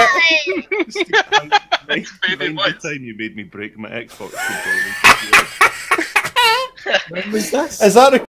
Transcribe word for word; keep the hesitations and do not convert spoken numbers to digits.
Mind the time you made me break my Xbox controller. When was this? Is that